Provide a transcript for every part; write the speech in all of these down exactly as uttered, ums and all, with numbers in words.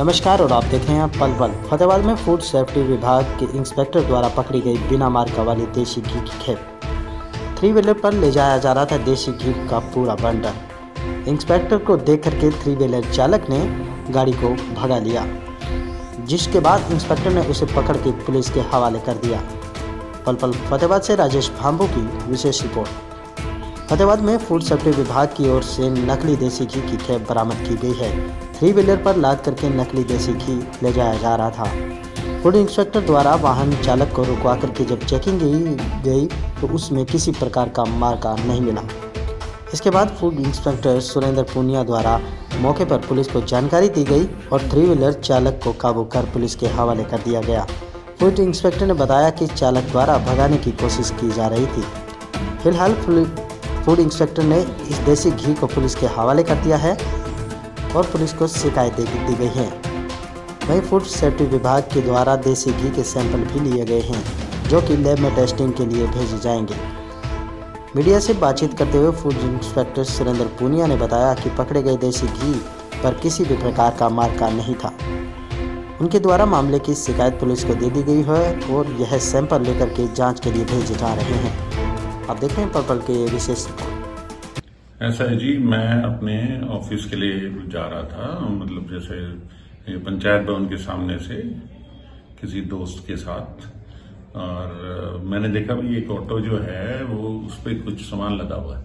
नमस्कार और आप देख रहे हैं पल पल। फतेहाबाद में फूड सेफ्टी विभाग के इंस्पेक्टर द्वारा पकड़ी गई बिना मार्का वाली देसी घी की खेप। थ्री व्हीलर पर ले जाया जा रहा था देसी घी का पूरा बंडल। इंस्पेक्टर को देख करके थ्री व्हीलर चालक ने गाड़ी को भगा लिया, जिसके बाद इंस्पेक्टर ने उसे पकड़ के पुलिस के हवाले कर दिया। पल पल फतेहाबाद से राजेश भांबू की विशेष रिपोर्ट। फतेहाबाद में फूड सेफ्टी विभाग की ओर से नकली देसी घी की खेप बरामद की गई है। थ्री व्हीलर पर लाद करके नकली देसी घी ले जाया जा रहा था। फूड इंस्पेक्टर द्वारा वाहन चालक को रुकवा करके जब चेकिंग गई तो उसमें किसी प्रकार का मार्का नहीं मिला। इसके बाद फूड इंस्पेक्टर सुरेंद्र पूनिया द्वारा मौके पर पुलिस को जानकारी दी गई और थ्री व्हीलर चालक को काबू कर पुलिस के हवाले कर दिया गया। फूड इंस्पेक्टर ने बताया कि चालक द्वारा भगाने की कोशिश की जा रही थी। फिलहाल फूड इंस्पेक्टर ने इस देसी घी को पुलिस के हवाले कर दिया है और पुलिस को शिकायत दी गई है। वहीं फूड सेफ्टी विभाग के द्वारा देसी घी के सैंपल भी लिए गए हैं, जो कि लैब में टेस्टिंग के लिए भेजे जाएंगे। मीडिया से बातचीत करते हुए फूड इंस्पेक्टर सुरेंद्र पूनिया ने बताया कि पकड़े गए देसी घी पर किसी भी प्रकार का मार्का नहीं था। उनके द्वारा मामले की शिकायत पुलिस को दे दी गई है और यह सैंपल लेकर के जांच के लिए भेजे जा रहे हैं। आप देख रहे हैं पर्पल के ये विशेष रिपोर्ट। ऐसा है जी, मैं अपने ऑफिस के लिए जा रहा था, मतलब जैसे पंचायत भवन के सामने से किसी दोस्त के साथ, और मैंने देखा भाई एक ऑटो जो है वो उस पर कुछ सामान लगा हुआ है।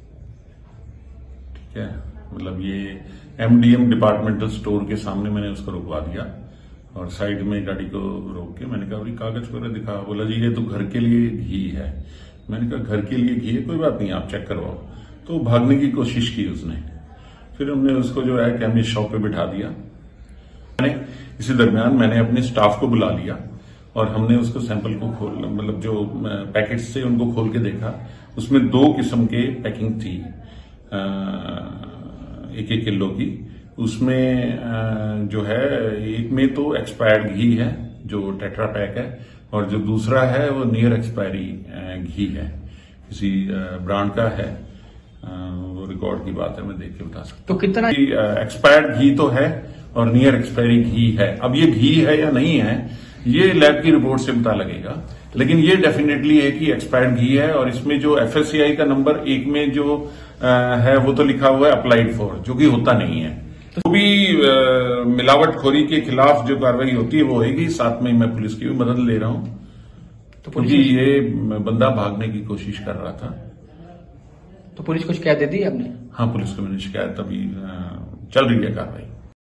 ठीक है, मतलब ये एमडीएम डिपार्टमेंटल स्टोर के सामने मैंने उसको रुकवा दिया और साइड में गाड़ी को रोक के मैंने कहा भाई कागज वगैरह दिखा। बोला जी ये तो घर के लिए घी है। मैंने कहा घर के लिए घी है, कोई बात नहीं, आप चेक करवाओ। तो भागने की कोशिश की उसने। फिर हमने उसको जो है केमिस्ट शॉप पे बिठा दिया। मैंने इसी दरमियान मैंने अपने स्टाफ को बुला लिया और हमने उसको सैंपल को खोल, मतलब जो पैकेट्स थे उनको खोल के देखा। उसमें दो किस्म के पैकिंग थी, एक एक किलो की। उसमें जो है एक में तो एक्सपायर्ड घी है जो टेट्रा पैक है, और जो दूसरा है वो नियर एक्सपायरी घी है, किसी ब्रांड का है। वो रिकॉर्ड की बात है, मैं देख के बता सकता हूँ। तो कितना एक्सपायर्ड घी तो है और नियर एक्सपायरी घी है। अब ये घी है या नहीं है ये लैब की रिपोर्ट से पता लगेगा, लेकिन ये डेफिनेटली है कि एक्सपायर्ड घी है। और इसमें जो एफएससीआई का नंबर एक में जो है वो तो लिखा हुआ है अप्लाइड फॉर, जो कि होता नहीं है। तो भी मिलावटखोरी के खिलाफ जो कार्रवाई होती है वो होगी। साथ में मैं पुलिस की भी मदद ले रहा हूं, तो क्योंकि ये बंदा भागने की कोशिश कर रहा था। तो पुलिस को शिकायत दे दी आपने? हाँ, पुलिस को मैंने शिकायत, अभी चल रही है कार्रवाई।